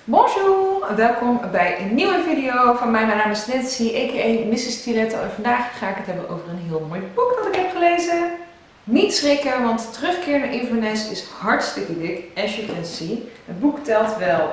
Bonjour, welkom bij een nieuwe video van mij. Mijn naam is Nancy, a.k.a. Mrs. Stiletto. En vandaag ga ik het hebben over een heel mooi boek dat ik heb gelezen. Niet schrikken, want Terugkeer naar Inverness is hartstikke dik, as you can see. Het boek telt wel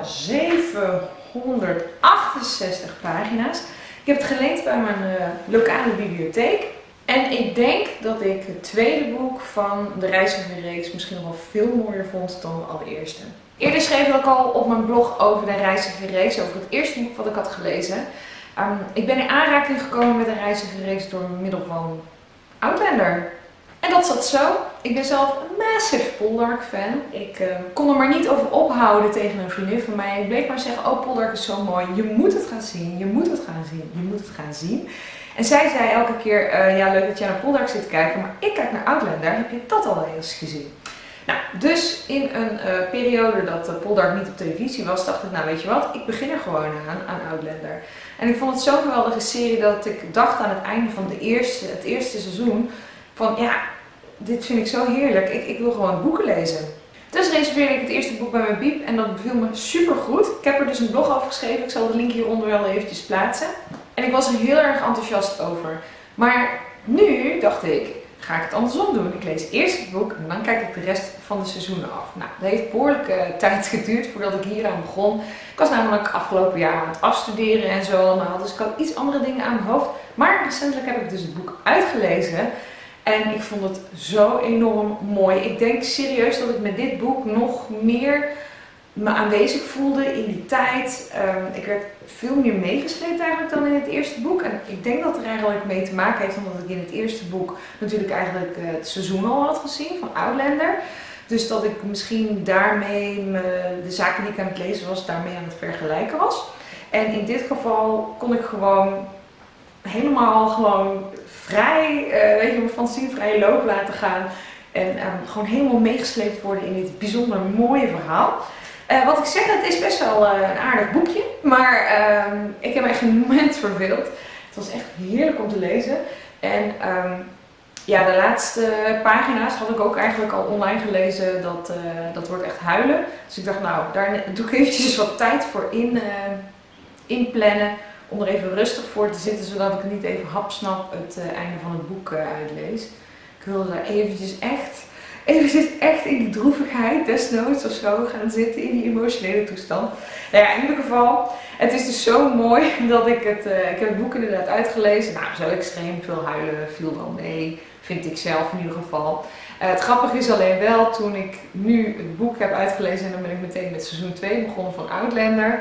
768 pagina's. Ik heb het geleend bij mijn lokale bibliotheek. En ik denk dat ik het tweede boek van de Reizigerreeks misschien nog wel veel mooier vond dan de allereerste. Eerder schreef ik al op mijn blog over de Reizigerreeks, over het eerste boek wat ik had gelezen. Ik ben in aanraking gekomen met de Reizigerreeks door middel van Outlander. En dat zat zo. Ik ben zelf een massive Poldark fan. Ik kon er maar niet over ophouden tegen een vriendin van mij. Ik bleef maar zeggen, oh Poldark is zo mooi, je moet het gaan zien, je moet het gaan zien, je moet het gaan zien. En zij zei elke keer, ja leuk dat jij naar Poldark zit te kijken, maar ik kijk naar Outlander, heb je dat al eens gezien? Nou, dus in een periode dat Poldark niet op televisie was, dacht ik, nou weet je wat, ik begin er gewoon aan Outlander. En ik vond het zo'n geweldige serie dat ik dacht aan het einde van het eerste seizoen, van ja, dit vind ik zo heerlijk, ik wil gewoon boeken lezen. Dus reserveerde ik het eerste boek bij mijn bieb en dat beviel me super goed. Ik heb er dus een blog over geschreven, ik zal de link hieronder wel eventjes plaatsen. En ik was er heel erg enthousiast over. Maar nu dacht ik, ga ik het andersom doen. Ik lees eerst het boek en dan kijk ik de rest van de seizoenen af. Nou, dat heeft behoorlijke tijd geduurd voordat ik hieraan begon. Ik was namelijk afgelopen jaar aan het afstuderen en zo allemaal. Dus ik had iets andere dingen aan mijn hoofd. Maar recentelijk heb ik dus het boek uitgelezen. En ik vond het zo enorm mooi. Ik denk serieus dat ik met dit boek nog meer me aanwezig voelde in die tijd. Ik werd veel meer meegesleept eigenlijk dan in het eerste boek. En ik denk dat er eigenlijk mee te maken heeft omdat ik in het eerste boek natuurlijk eigenlijk het seizoen al had gezien van Outlander. Dus dat ik misschien daarmee de zaken die ik aan het lezen was, daarmee aan het vergelijken was. En in dit geval kon ik gewoon helemaal vrij, weet je, mijn fantasie vrij loop laten gaan. En gewoon helemaal meegesleept worden in dit bijzonder mooie verhaal. Wat ik zeg, het is best wel een aardig boekje, maar ik heb me echt een moment verveeld. Het was echt heerlijk om te lezen. En ja, de laatste pagina's had ik ook eigenlijk al online gelezen, dat wordt echt huilen. Dus ik dacht, nou, daar doe ik eventjes wat tijd voor inplannen, om er even rustig voor te zitten, zodat ik niet even hapsnap het einde van het boek uitlees. Ik wilde daar eventjes echt in die droevigheid desnoods of zo gaan zitten, in die emotionele toestand. Nou ja, in ieder geval, het is dus zo mooi dat ik heb het boek inderdaad uitgelezen. Nou, zo extreem veel huilen viel dan mee, vind ik zelf in ieder geval. Het grappige is alleen wel, toen ik nu het boek heb uitgelezen en dan ben ik meteen met seizoen 2 begonnen van Outlander.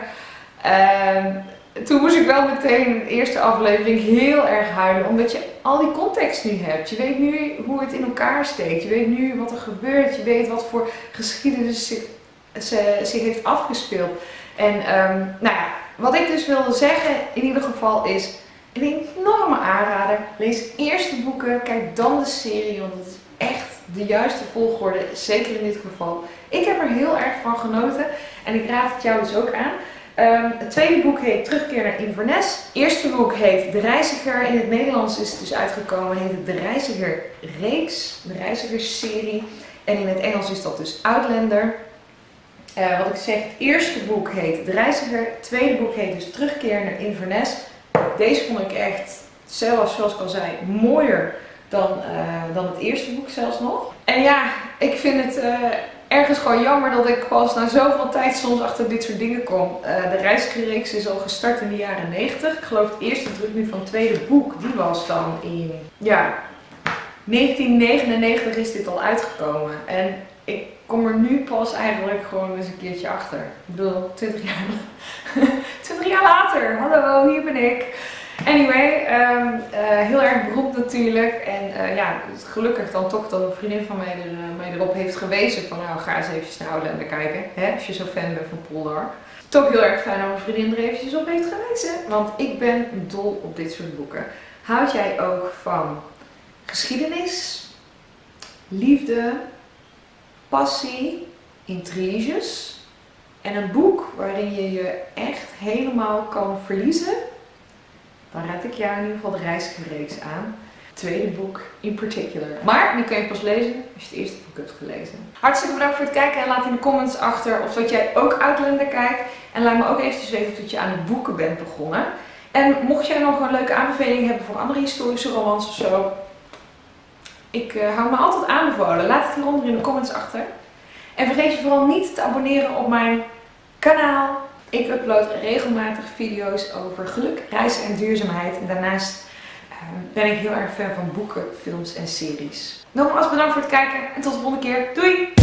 Toen moest ik wel meteen in de eerste aflevering heel erg huilen, omdat je al die context nu hebt. Je weet nu hoe het in elkaar steekt, je weet nu wat er gebeurt, je weet wat voor geschiedenis zich heeft afgespeeld. En nou ja, wat ik dus wilde zeggen in ieder geval is een enorme aanrader. Lees eerst de boeken, kijk dan de serie, want het is echt de juiste volgorde, zeker in dit geval. Ik heb er heel erg van genoten en ik raad het jou dus ook aan. Het tweede boek heet Terugkeer naar Inverness. Het eerste boek heet De Reiziger. In het Nederlands is het dus uitgekomen, heet het De Reizigerreeks, de Reizigersserie. En in het Engels is dat dus Outlander. Wat ik zeg, het eerste boek heet De Reiziger. Het tweede boek heet dus Terugkeer naar Inverness. Deze vond ik echt, zelfs zoals ik al zei, mooier dan het eerste boek zelfs nog. En ja, ik vind het ergens gewoon jammer dat ik pas na zoveel tijd soms achter dit soort dingen kom. De Reizigerreeks is al gestart in de jaren 90. Ik geloof het eerste druk nu van het tweede boek, die was dan in, ja, 1999 is dit al uitgekomen. En ik kom er nu pas eigenlijk gewoon eens een keertje achter. Ik bedoel, 20 jaar later. Hallo, hier ben ik. Anyway, heel erg beroemd natuurlijk. En ja, gelukkig dan toch dat een vriendin van mij erop heeft gewezen van nou, ga eens even naar Outlander kijken. Hè, als je zo fan bent van Poldark. Toch heel erg fijn dat mijn vriendin er eventjes op heeft gewezen. Want ik ben dol op dit soort boeken. Houd jij ook van geschiedenis, liefde, passie, intriges en een boek waarin je je echt helemaal kan verliezen? Dan raad ik jou in ieder geval de Reizigerreeks aan. Het tweede boek in particular. Maar die kun je pas lezen als je het eerste boek hebt gelezen. Hartstikke bedankt voor het kijken en laat in de comments achter of dat jij ook Outlander kijkt. En laat me ook eventjes weten of je aan de boeken bent begonnen. En mocht jij nog een leuke aanbeveling hebben voor andere historische romans of zo, ik hou me altijd aanbevolen. Laat het hieronder in de comments achter. En vergeet je vooral niet te abonneren op mijn kanaal. Ik upload regelmatig video's over geluk, reizen en duurzaamheid. En daarnaast ben ik heel erg fan van boeken, films en series. Nogmaals bedankt voor het kijken en tot de volgende keer. Doei!